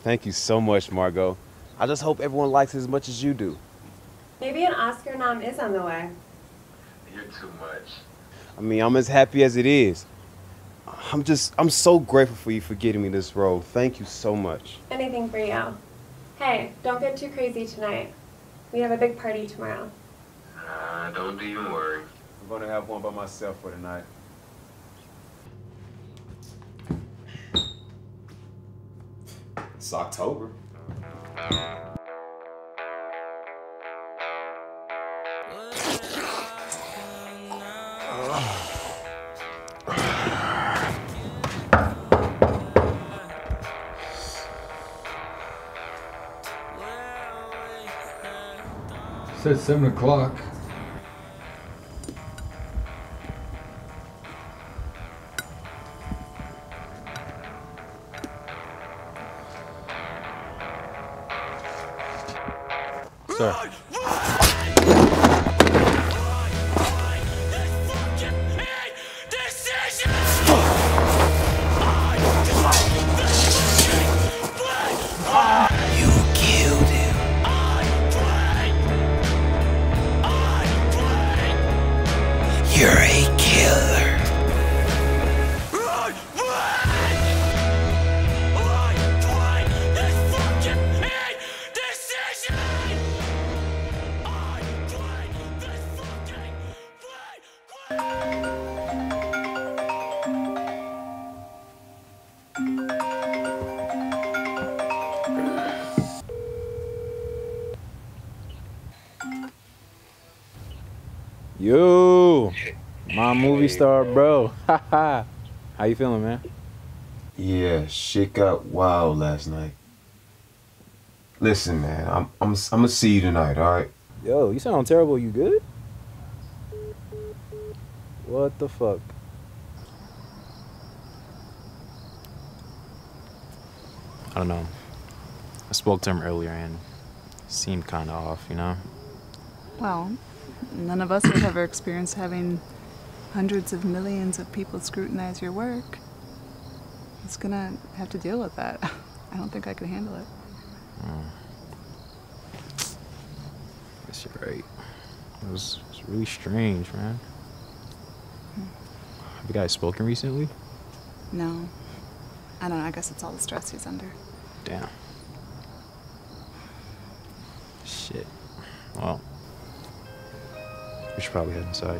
Thank you so much, Margot. I just hope everyone likes it as much as you do. Maybe an Oscar nom is on the way. You're too much. I mean, I'm as happy as it is. I'm so grateful for you for getting me this role. Thank you so much. Anything for you. Hey, don't get too crazy tonight. We have a big party tomorrow. Don't even worry. I'm gonna have one by myself for tonight. It's October. Said 7 o'clock. Sir. You're a killer. Yo, my movie star bro. Haha. How you feeling, man? Yeah, shit got wild last night. Listen, man, I'm gonna see you tonight, all right? Yo, you sound terrible. You good? What the fuck? I don't know. I spoke to him earlier and he seemed kind of off, you know? Well, none of us have ever experienced having hundreds of millions of people scrutinize your work. It's gonna have to deal with that. I don't think I could handle it. Guess you're right. It was really strange, man. Have you guys spoken recently? No. I don't know. I guess it's all the stress he's under. Damn. Shit. Well, we should probably head inside.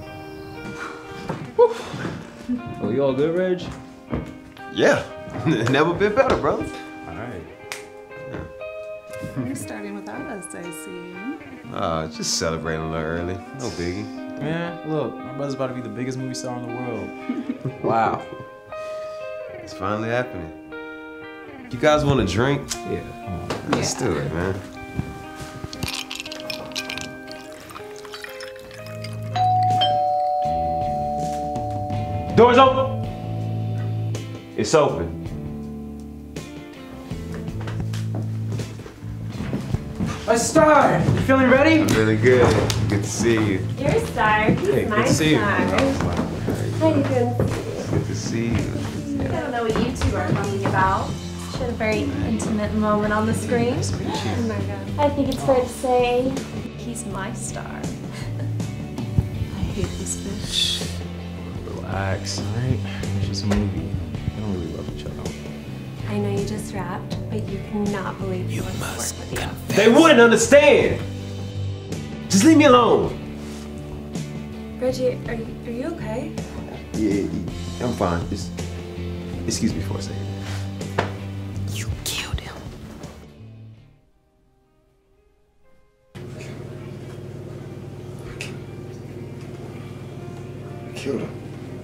Oh, you all good, Reg? Yeah, never been better, brother. All right. You're starting without us, I see. Just celebrating a little early. No biggie. Man, look, my brother's about to be the biggest movie star in the world. Wow. It's finally happening. You guys want a drink? Yeah, come on. Let's do it, man. Doors open. It's open. A star! You feeling ready? I'm really good. Good to see you. You're a star. He's Hey, my good to see you. star. How you doing? Good to see you. I don't know what you two are talking about. She had a very intimate moment on the screen. Oh my god. I think it's fair to say he's my star. I hate this bitch. Relax, all right? It's just a movie. We don't really love each other. I know you just rapped, but you cannot believe you must work with you. They wouldn't understand. Just leave me alone. Reggie, are you okay? Yeah, I'm fine. Just excuse me for a second. You killed him. I killed him.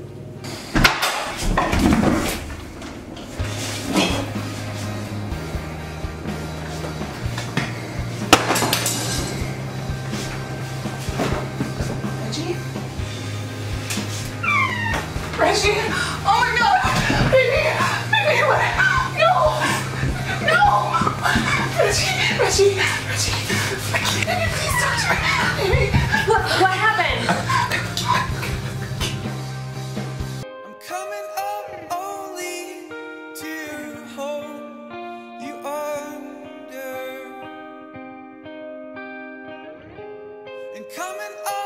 Reggie! Oh my god! Baby! Baby, what? No! No! Reggie! Baby, please don't do it! Baby! What happened? I'm coming up only to hold you up. and coming